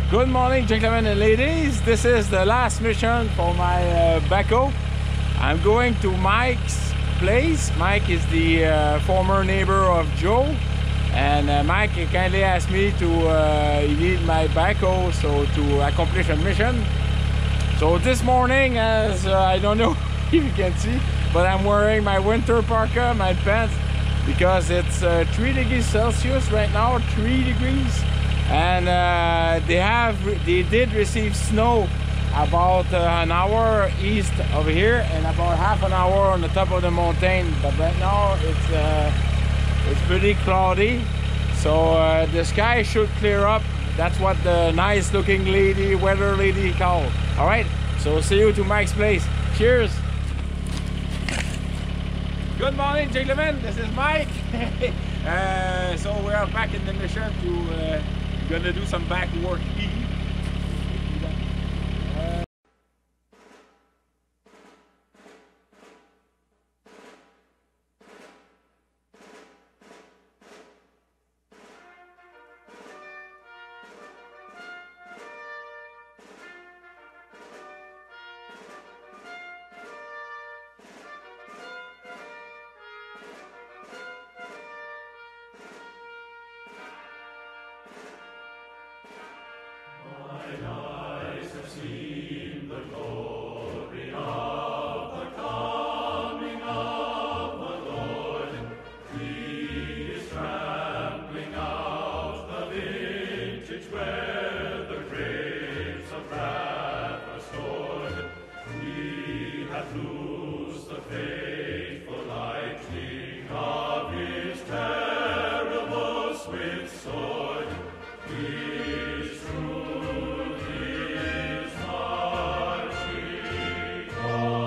Good morning, gentlemen and ladies. This is the last mission for my backhoe. I'm going to Mike's place. Mike is the former neighbor of Joe, and Mike kindly asked me to lead my backhoe to accomplish a mission. So this morning, as I don't know if you can see, but I'm wearing my winter parka, my pants, because it's 3 degrees Celsius right now, 3 degrees. And they did receive snow about an hour east of here and about half an hour on the top of the mountain, but right now it's pretty cloudy, so the sky should clear up. That's what the nice looking weather lady called. All right, so see you to Mike's place. Cheers. Good morning, gentlemen, this is Mike. So we are back in the mission to gonna do some back work here. Oh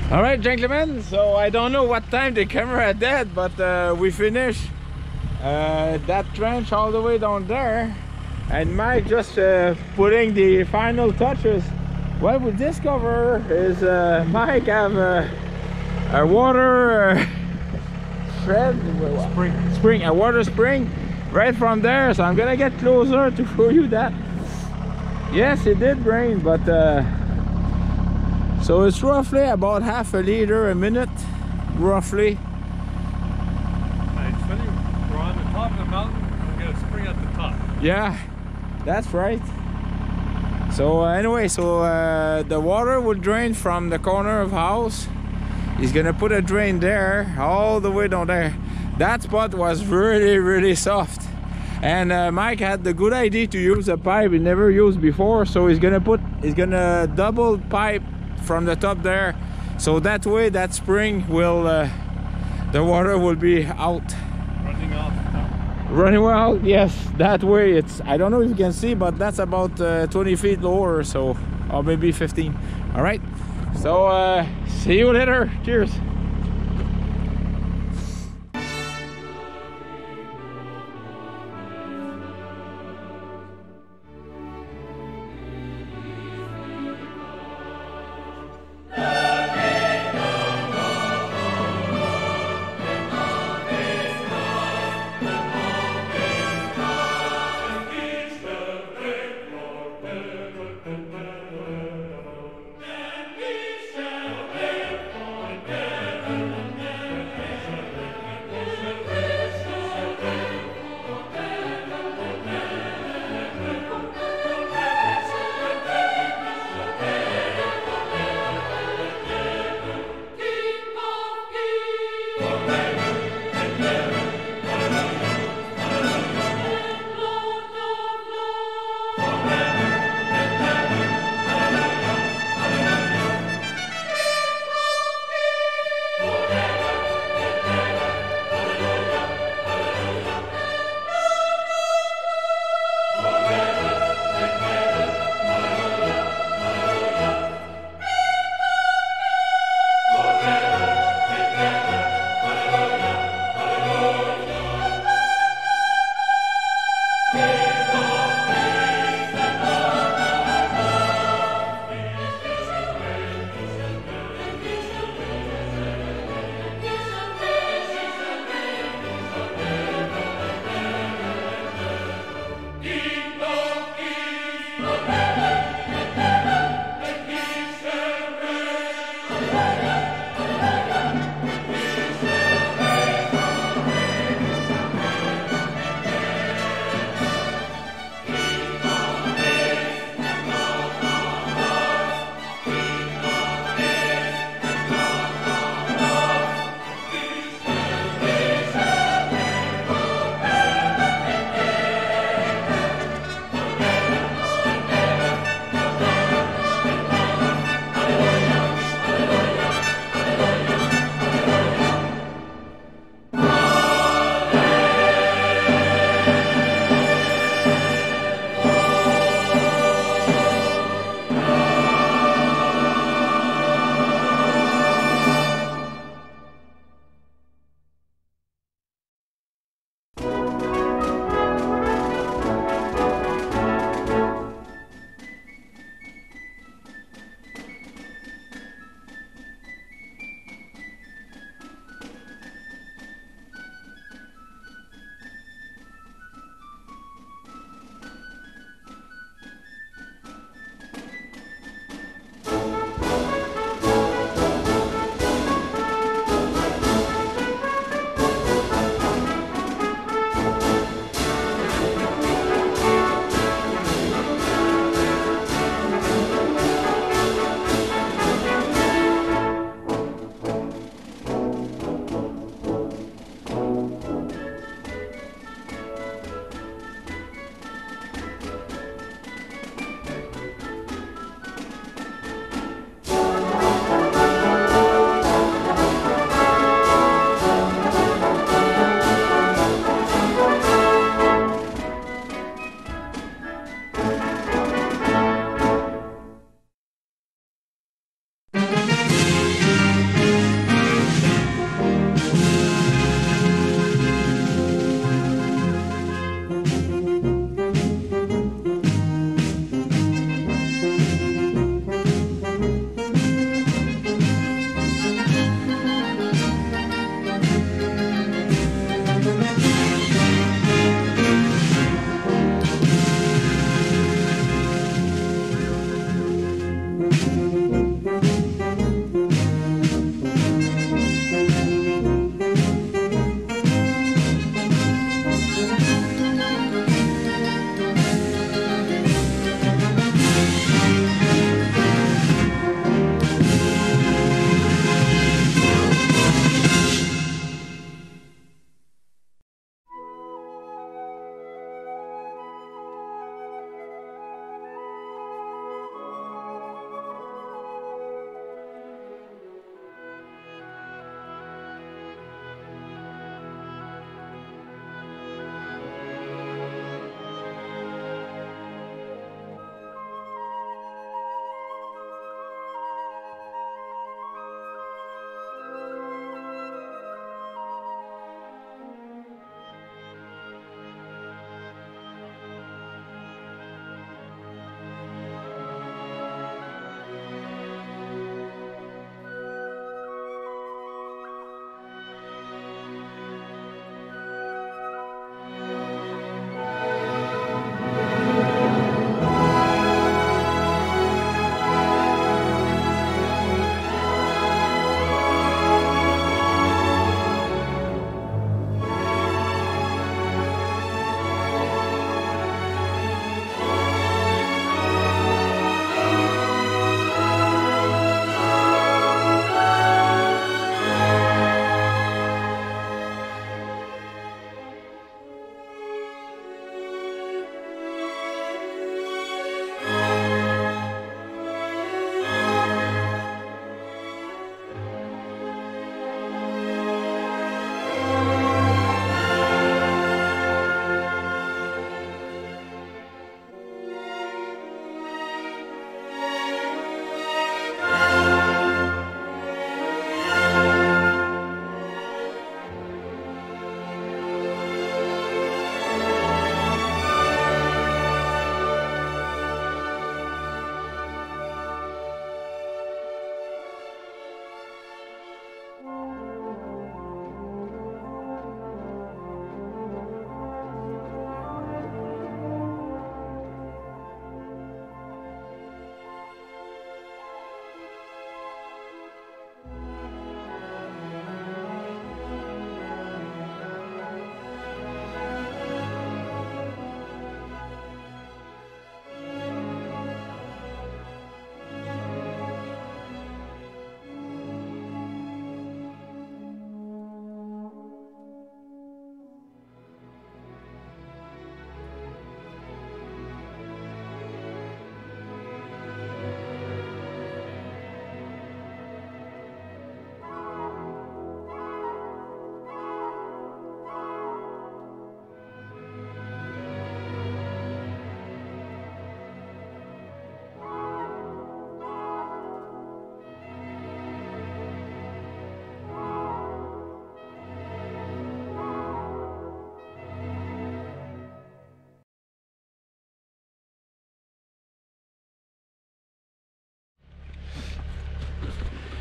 All right, gentlemen, so I don't know what time the camera did, but we finished that trench all the way down there, and Mike just putting the final touches. What we discover is Mike have a water spring, a water spring right from there. So I'm gonna get closer to show you that. Yes, it did rain, but so it's roughly about half a liter a minute, roughly. It's funny, we're on the top of the mountain and we got a spring at the top. Yeah, that's right. So anyway, so the water will drain from the corner of house. He's gonna put a drain there, all the way down there. That spot was really soft. And Mike had the good idea to use a pipe he never used before. So he's gonna double pipe from the top there. So that way that spring will, the water will be out. Running off. Running well, yes, that way it's, I don't know if you can see, but that's about 20 feet lower, so, or maybe 15. All right, so see you later. Cheers.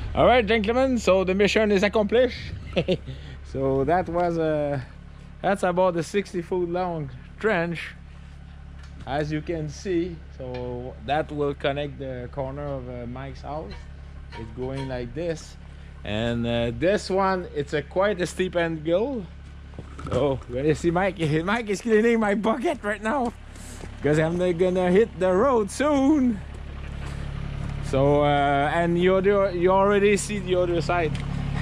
All right, gentlemen, so the mission is accomplished. So that was that's about a 60-foot long trench, as you can see. So that will connect the corner of Mike's house. It's going like this, and this one, it's a quite a steep angle. Oh, when you see Mike is cleaning my bucket right now because I'm not gonna hit the road soon. So and you already see the other side.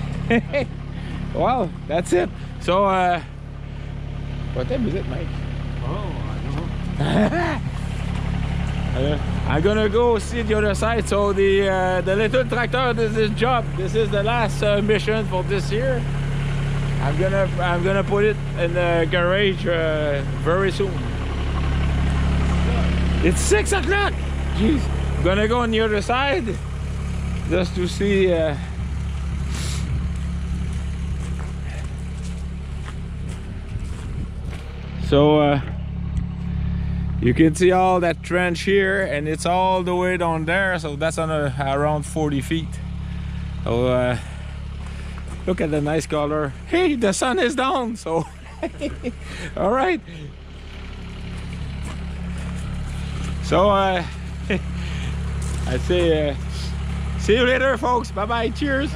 Well, that's it. So what time is it, Mike? Oh, I don't know. I'm gonna go see the other side. So the little tractor, this is job. This is the last mission for this year. I'm gonna put it in the garage very soon. It's 6 o'clock. Jeez. I'm gonna go on the other side just to see. So you can see all that trench here, and it's all the way down there. So that's on around 40 feet. So look at the nice color. Hey, the sun is down. So all right. So I'd say see you later, folks. Bye bye. Cheers.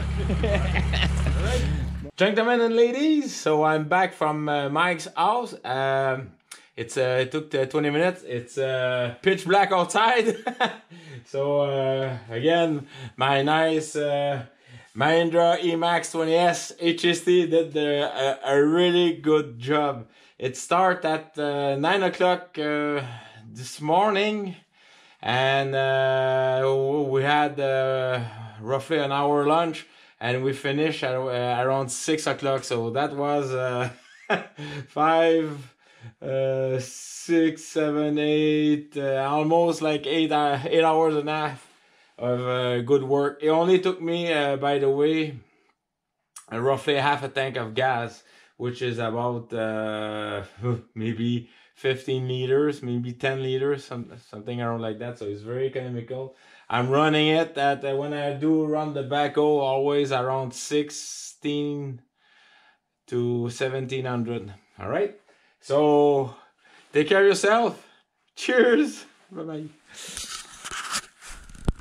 Gentlemen and ladies, so I'm back from Mike's house. It took 20 minutes. It's pitch black outside. So again, my nice Mahindra eMax 20s HST did a really good job. It started at 9 o'clock this morning, and we had roughly an hour lunch, and we finished at around 6 o'clock. So that was 5, 6, 7, 8, almost like 8 hours and a half of good work. It only took me, by the way, roughly half a tank of gas, which is about maybe 15 liters, maybe 10 liters, something around like that. So it's very economical. I'm running it at when I do run the backhoe, always around 16 to 1700. All right, so take care of yourself. Cheers. Bye bye.